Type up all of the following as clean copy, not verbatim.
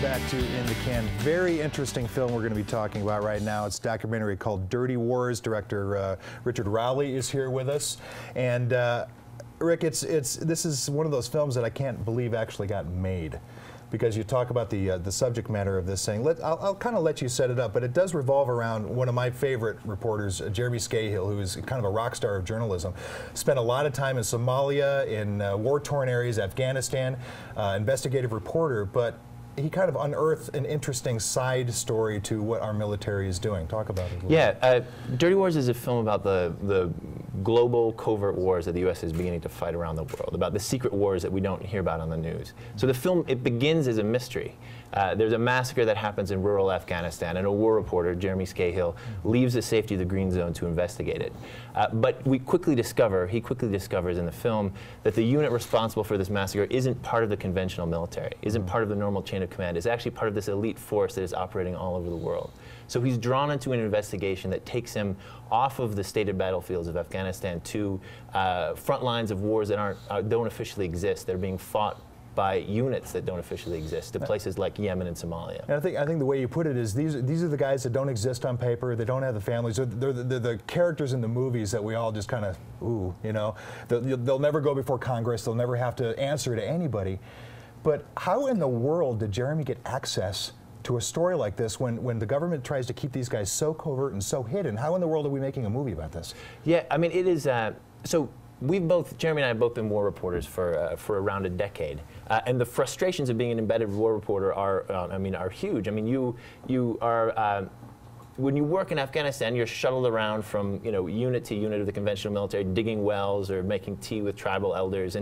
back to In the Can. Very interesting film we're going to be talking about right now. It's a documentary called Dirty Wars. Director Richard Rowley is here with us. And Rick, this is one of those films that I can't believe actually got made, because you talk about the subject matter of this thing. I'll kind of let you set it up, but it does revolve around one of my favorite reporters, Jeremy Scahill, who is kind of a rock star of journalism. Spent a lot of time in Somalia, in war-torn areas, Afghanistan, investigative reporter, but he kind of unearthed an interesting side story to what our military is doing. Talk about it a little bit. Dirty Wars is a film about the global covert wars that the U.S. is beginning to fight around the world, about the secret wars that we don't hear about on the news. So the film, it begins as a mystery. There's a massacre that happens in rural Afghanistan, and a war reporter, Jeremy Scahill, leaves the safety of the Green Zone to investigate it. But he quickly discovers in the film that the unit responsible for this massacre isn't part of the conventional military, isn't part of the normal chain of command, is actually part of this elite force that is operating all over the world. So he's drawn into an investigation that takes him off of the stated battlefields of Afghanistan to front lines of wars that don't officially exist. They're being fought by units that don't officially exist, to places like Yemen and Somalia. And I think the way you put it is these are the guys that don't exist on paper. They don't have the families. They're the characters in the movies that we all just kind of, ooh, you know. They'll never go before Congress. They'll never have to answer to anybody. But how in the world did Jeremy get access to a story like this when the government tries to keep these guys so covert and so hidden? How in the world are we making a movie about this? Yeah, I mean, it is, so Jeremy and I have both been war reporters for around a decade. And the frustrations of being an embedded war reporter are huge. I mean, you are, when you work in Afghanistan, you're shuttled around from unit to unit of the conventional military, digging wells or making tea with tribal elders,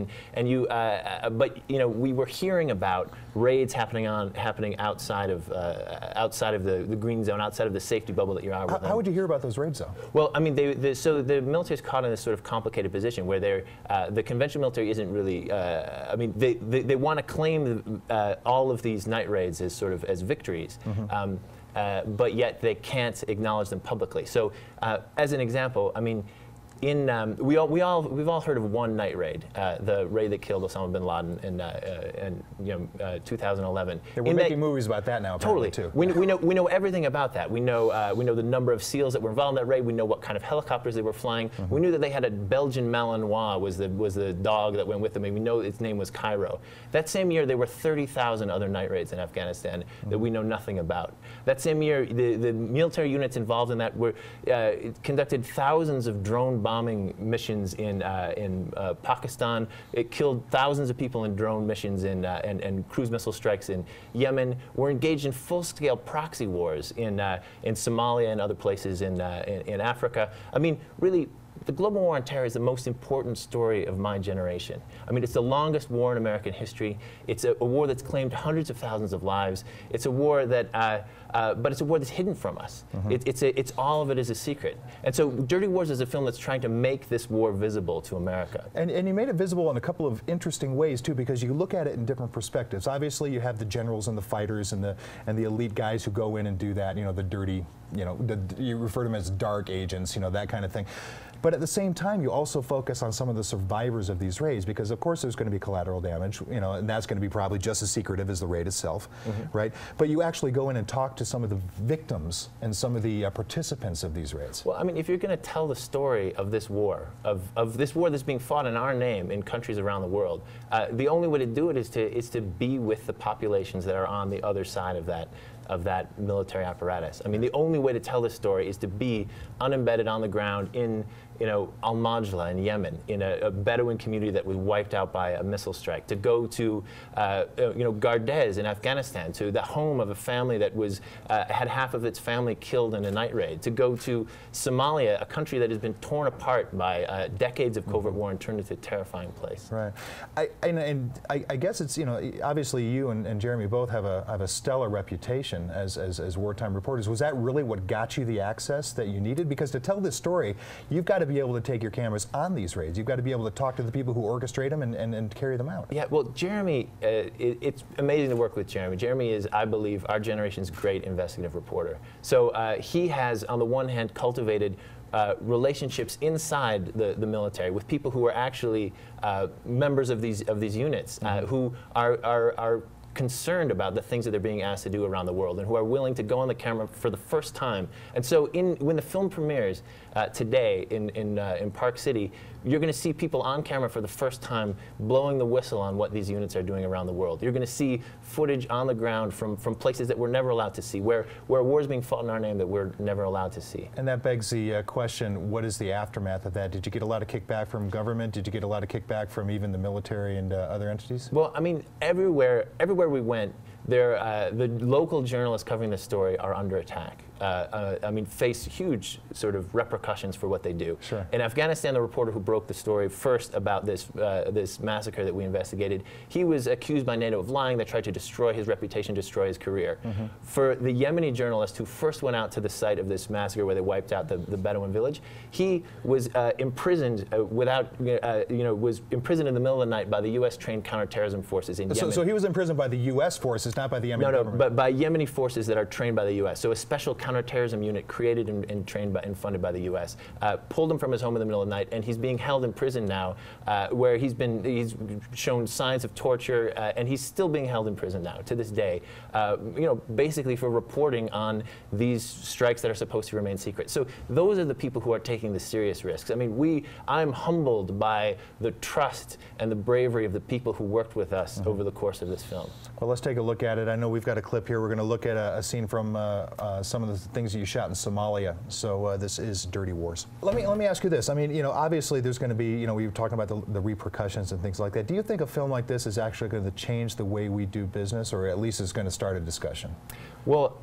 but we were hearing about raids happening outside of the Green Zone, outside of the safety bubble that you're out with. How would you hear about those raids, though? Well, I mean, so the military's caught in this sort of complicated position where the conventional military isn't really. I mean, they want to claim all of these night raids as victories. Mm-hmm. But yet they can't acknowledge them publicly. So, as an example, I mean, we've all heard of one night raid, the raid that killed Osama bin Laden in 2011. Yeah, we're making movies about that now. Totally. Too. We know everything about that. We know the number of SEALs that were involved in that raid. We know what kind of helicopters they were flying. Mm-hmm. We knew that they had a Belgian Malinois was the dog that went with them, and we know its name was Cairo. That same year, there were 30,000 other night raids in Afghanistan that we know nothing about. That same year, the military units involved in that were conducted thousands of drone bombing missions in Pakistan. It killed thousands of people in drone missions and cruise missile strikes in Yemen. We're engaged in full-scale proxy wars in Somalia and other places in Africa. I mean, really, the global war on terror is the most important story of my generation. I mean, it's the longest war in American history. It's a war that's claimed hundreds of thousands of lives. It's a war that, but it's a war that's hidden from us. Mm-hmm. It's all of it is a secret. And so Dirty Wars is a film that's trying to make this war visible to America. And you made it visible in a couple of interesting ways, too, because you look at it in different perspectives. Obviously, you have the generals and the fighters and the elite guys who go in and do that, the dirty, you refer to them as dark agents, that kind of thing. But at the same time, you also focus on some of the survivors of these raids, because of course there's going to be collateral damage, and that's going to be probably just as secretive as the raid itself, mm-hmm. right? But you actually go in and talk to some of the victims and some of the participants of these raids. Well, I mean, if you're going to tell the story of this war, of this war that's being fought in our name in countries around the world, the only way to do it is to be with the populations that are on the other side of that military apparatus. I mean, the only way to tell this story is to be unembedded on the ground in Al-Majla in Yemen, in a Bedouin community that was wiped out by a missile strike, to go to Gardez in Afghanistan, to the home of a family that had half of its family killed in a night raid, to go to Somalia, a country that has been torn apart by decades of covert war and turned into a terrifying place. Right. I guess it's, obviously you and Jeremy both have a stellar reputation as wartime reporters. Was that really what got you the access that you needed? Because to tell this story, you've got to be able to take your cameras on these raids. You've got to be able to talk to the people who orchestrate them and carry them out. Yeah, well, Jeremy, it's amazing to work with Jeremy. Jeremy is, I believe, our generation's great investigative reporter. So he has, on the one hand, cultivated relationships inside the military with people who are actually members of these units, who are concerned about the things that they're being asked to do around the world and who are willing to go on the camera for the first time. And so when the film premieres today in Park City, you're going to see people on camera for the first time blowing the whistle on what these units are doing around the world. You're going to see footage on the ground from places that we're never allowed to see, where wars being fought in our name that we're never allowed to see. And that begs the question, what is the aftermath of that? Did you get a lot of kickback from government? Did you get a lot of kickback from even the military and other entities? Well, I mean, everywhere we went, the local journalists covering the story are under attack. I mean, face huge sort of repercussions for what they do. Sure. In Afghanistan, the reporter who broke the story first about this massacre that we investigated, he was accused by NATO of lying. They tried to destroy his reputation, destroy his career. Mm-hmm. For the Yemeni journalist who first went out to the site of this massacre where they wiped out the Bedouin village, he was imprisoned was imprisoned in the middle of the night by the U.S. trained counterterrorism forces in Yemen. So he was imprisoned by the U.S. forces, not by the Yemeni government? No, but by Yemeni forces that are trained by the U.S. So a special counterterrorism unit created and trained by and funded by the U.S. Pulled him from his home in the middle of the night, and he's being held in prison now, where he's shown signs of torture, and he's still being held in prison now to this day. Basically for reporting on these strikes that are supposed to remain secret. So those are the people who are taking the serious risks. I mean, I'm humbled by the trust and the bravery of the people who worked with us over the course of this film. Well, let's take a look at it. I know we've got a clip here. We're going to look at a scene from some of the things that you shot in Somalia. So this is Dirty Wars. Let me ask you this. I mean, obviously there's going to be, we were talking about the repercussions and things like that. Do you think a film like this is actually going to change the way we do business, or at least is going to start a discussion? Well,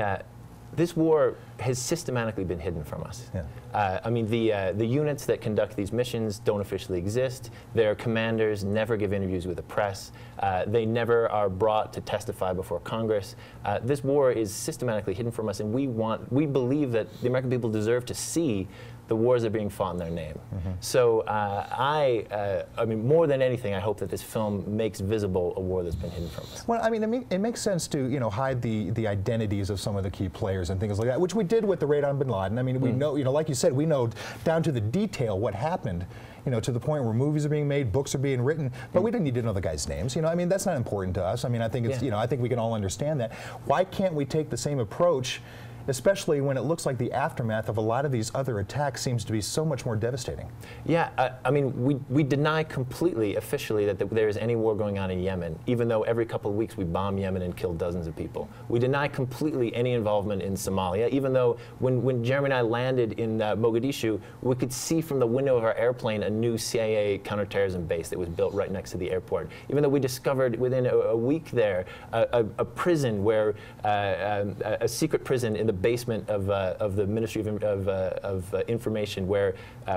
this war has systematically been hidden from us. Yeah. I mean, the units that conduct these missions don't officially exist. Their commanders never give interviews with the press. They never are brought to testify before Congress. This war is systematically hidden from us, and we believe that the American people deserve to see the wars that are being fought in their name. Mm-hmm. So I mean, more than anything, I hope that this film makes visible a war that's been hidden from us. Well, I mean, it makes sense to hide the identities of some of the key players and things like that, which we did with the raid on bin Laden. I mean, we know, like you said, we know down to the detail what happened. To the point where movies are being made, books are being written, but we didn't need to know the guys' names. I mean, that's not important to us. I mean, I think it's, I think we can all understand that. Why can't we take the same approach, especially when it looks like the aftermath of a lot of these other attacks seems to be so much more devastating? Yeah, I mean, we deny completely, officially, that there is any war going on in Yemen, even though every couple of weeks we bomb Yemen and kill dozens of people. We deny completely any involvement in Somalia, even though when Jeremy and I landed in Mogadishu, we could see from the window of our airplane a new CIA counterterrorism base that was built right next to the airport. Even though we discovered within a week there a prison where, a secret prison in the basement of the Ministry of Information, where,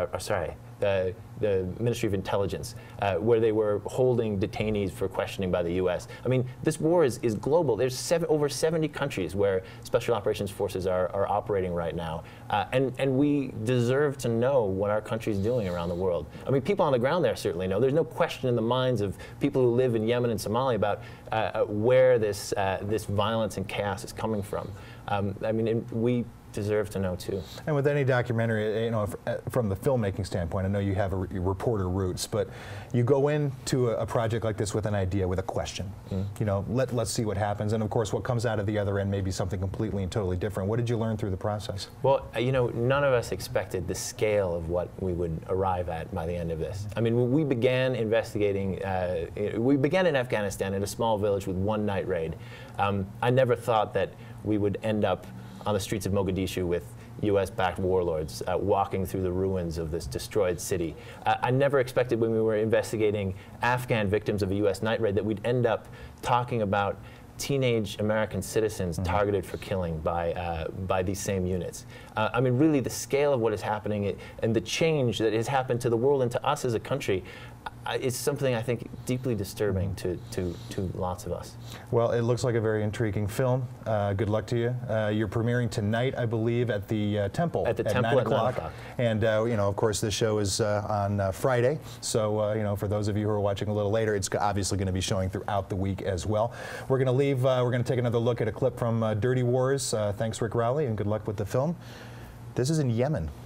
the Ministry of Intelligence, where they were holding detainees for questioning by the U.S. I mean, this war is global. There's over 70 countries where Special Operations Forces are operating right now, and we deserve to know what our country's doing around the world. I mean, people on the ground there certainly know. There's no question in the minds of people who live in Yemen and Somalia about where this violence and chaos is coming from. I mean, we deserve to know too. And with any documentary, from the filmmaking standpoint, I know you have reporter roots, but you go into a project like this with an idea, with a question. Let's see what happens, and of course, what comes out of the other end may be something completely and totally different. What did you learn through the process? Well, none of us expected the scale of what we would arrive at by the end of this. I mean, when we began investigating, we began in Afghanistan in a small village with one night raid. I never thought that we would end up on the streets of Mogadishu with U.S.-backed warlords walking through the ruins of this destroyed city. I never expected when we were investigating Afghan victims of a U.S. night raid that we'd end up talking about teenage American citizens targeted for killing by these same units. I mean, really, the scale of what is happening and the change that has happened to the world and to us as a country is something I think deeply disturbing to lots of us. Well, it looks like a very intriguing film. Good luck to you. You're premiering tonight, I believe, at the Temple. At the Temple at 9 o'clock. And of course, this show is on Friday. So for those of you who are watching a little later, it's obviously going to be showing throughout the week as well. We're going to leave. We're going to take another look at a clip from Dirty Wars. Thanks, Rick Rowley, and good luck with the film. This is in Yemen.